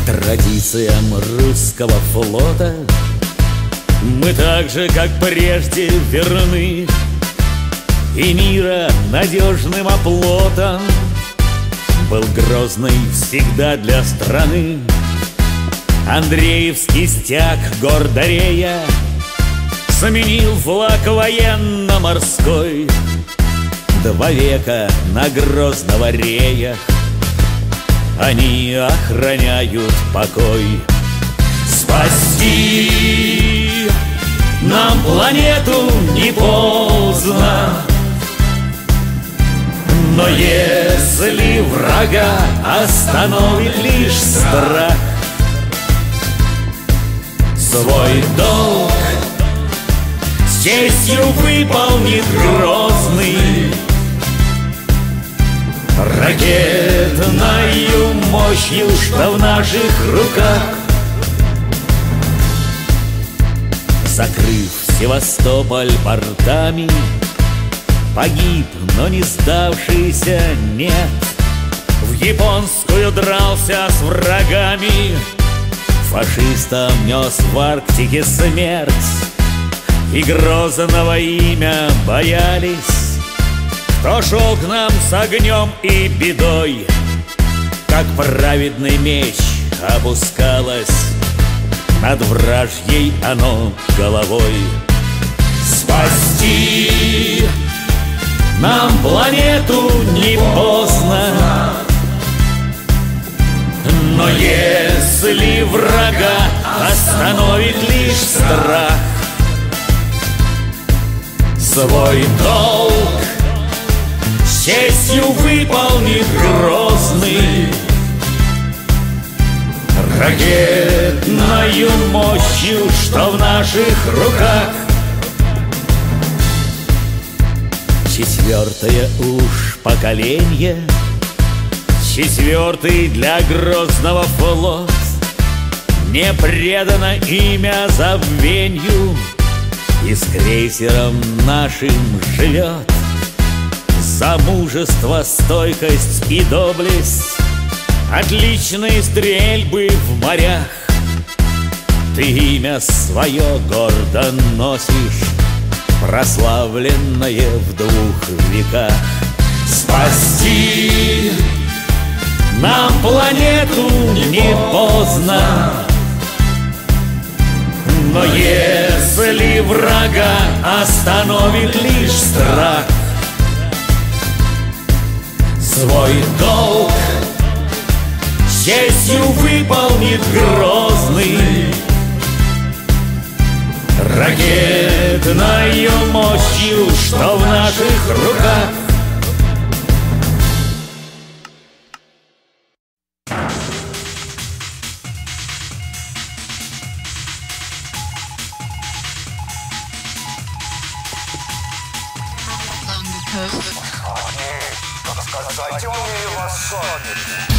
Традициям русского флота мы так же, как прежде, верны, и мира надежным оплотом был Грозный всегда для страны. Андреевский стяг гордо рея заменил флаг военно-морской. 2 века на Грозного реях они охраняют покой. Спасти нам планету не поздно, но если врага остановит лишь страх, свой долг с честью выполнит Грозный, ракетною мощью, что в наших руках. Закрыв Севастополь портами, погиб, но не сдавшийся нет. В японскую дрался с врагами, фашистам нес в Арктике смерть. И Грозного имя боялись, кто шел к нам с огнем и бедой. Как праведный меч опускалось над вражьей оно головой. Спасти нам планету не поздно, но если врага остановит лишь страх, свой долг с честью выполнит Грозный, ракетною мощью, что в наших руках. 4-е уж поколение, 4-й для Грозного флот, не предано имя забвенью, и с крейсером нашим живет. За мужество, стойкость и доблесть, отличные стрельбы в морях, ты имя свое гордо носишь, прославленное в 2 веках. Спасти нам планету не поздно, но если врага остановит лишь страх, свой долг с честью выполнит Грозный, ракетною мощью, что в наших руках. Так сказать, он не его сонник.